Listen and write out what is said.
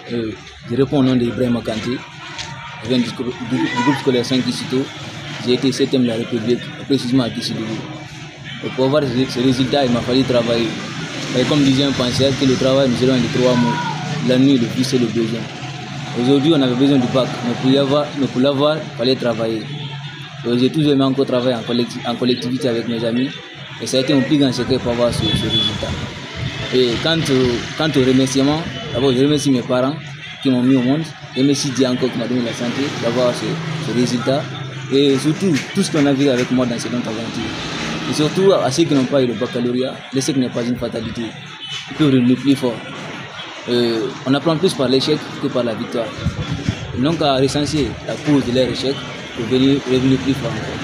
Je réponds au nom d'Ibrahim Kanté. Je viens du groupe scolaire 5 Kissito. J'ai été 7e de la République, précisément à Kissidougou. Pour avoir ce résultat, il m'a fallu travailler. Et comme disait un penseur, que le travail nous éloigne de 3 mots. La nuit, le plus, c'est le besoin. Aujourd'hui, on avait besoin du bac, mais pour l'avoir, il fallait travailler. J'ai toujours aimé encore travailler en collectivité avec mes amis. Et ça a été mon plus grand secret pour avoir ce résultat. Et quant au remerciement, d'abord je remercie mes parents qui m'ont mis au monde. Je remercie Dieu encore qui m'a donné la santé d'avoir ce résultat. Et surtout, tout ce qu'on a vécu avec moi dans cette aventure. Et surtout, à ceux qui n'ont pas eu le baccalauréat, l'essai n'est pas une fatalité. Ils peuvent revenir plus fort. On apprend plus par l'échec que par la victoire. Ils n'ont qu'à recenser la cause de leur échec pour revenir plus fort encore.